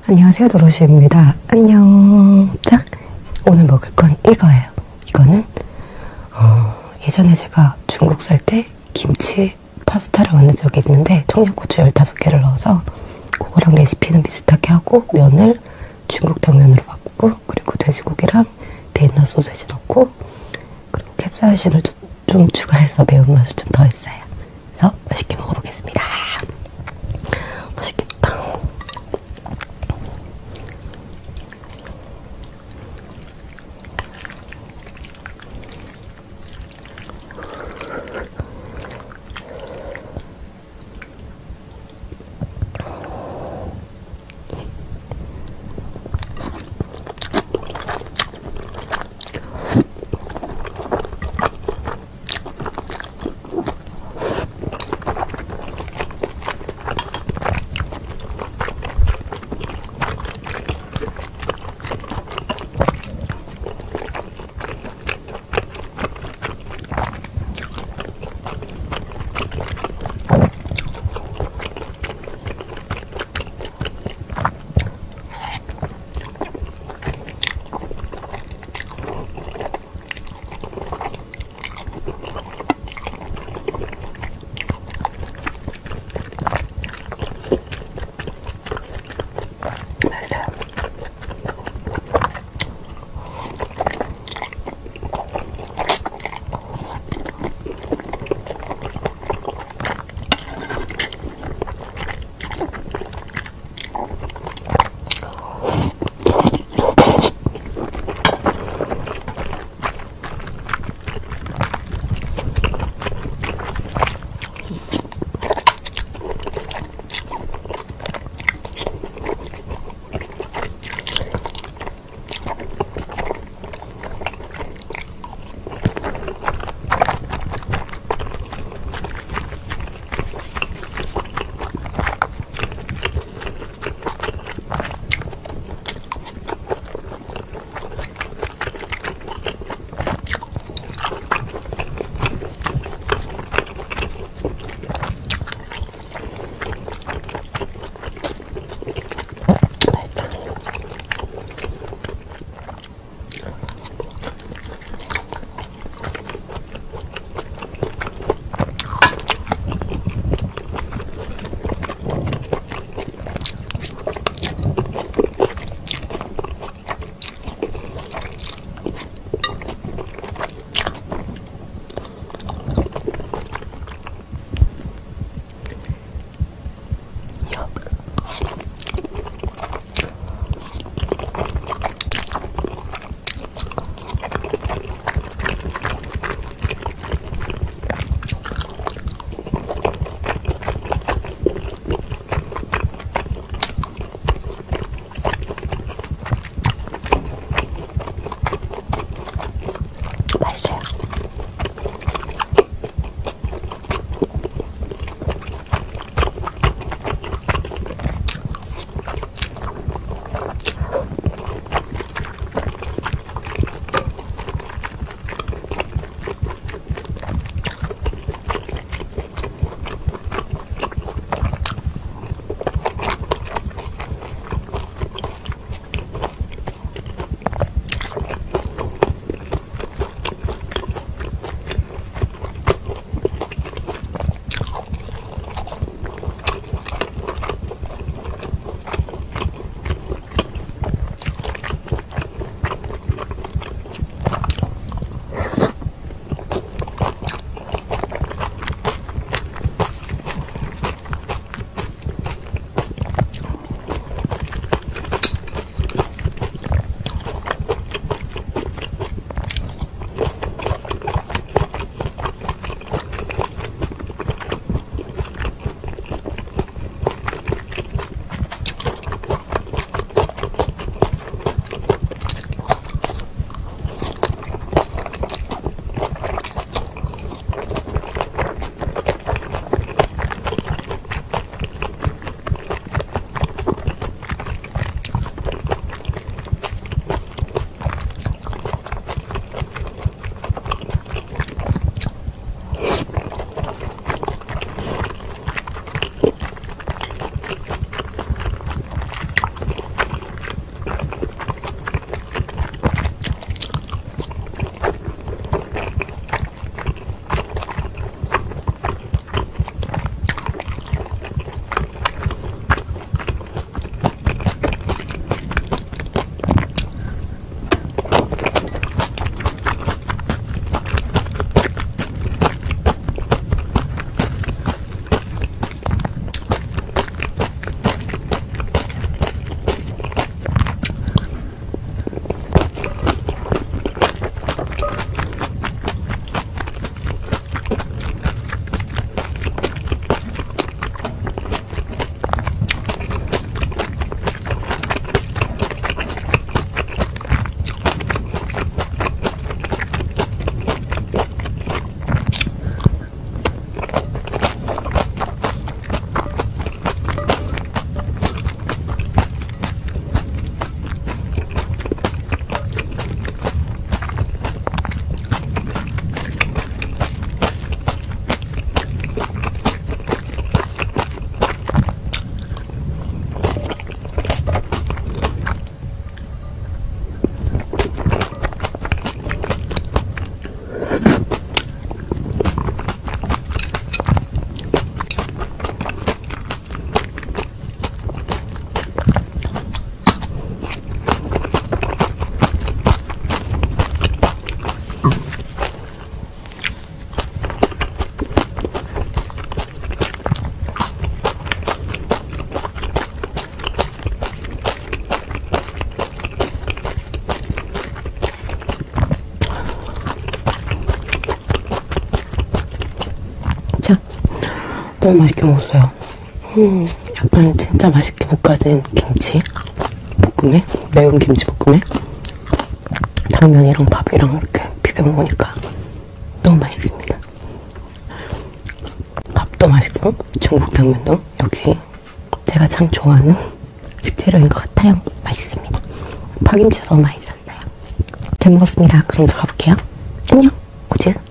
안녕하세요, 도로시입니다. 안녕. 자, 오늘 먹을 건 이거예요. 이거는 예전에 제가 중국 살 때 김치 파스타를 만든 적이 있는데 청양고추 15개를 넣어서 그거랑 레시피는 비슷하게 하고 면을 중국 당면으로 바꾸고 그리고 돼지고기랑 비엔나 소세지 넣고 그리고 캡사이신을 좀 추가해서 매운맛을 좀 더했어요. 그래서 맛있게 먹어보겠습니다. 맛있겠다. 너무 맛있게 먹었어요. 약간 진짜 맛있게 볶아진 김치 볶음에, 매운 김치 볶음에 당면이랑 밥이랑 이렇게 비벼 먹으니까 너무 맛있습니다. 밥도 맛있고 중국 당면도 여기 제가 참 좋아하는 식재료인 것 같아요. 맛있습니다. 파김치도 너무 맛있었어요. 잘 먹었습니다. 그럼 저 가볼게요. 안녕. 오즈.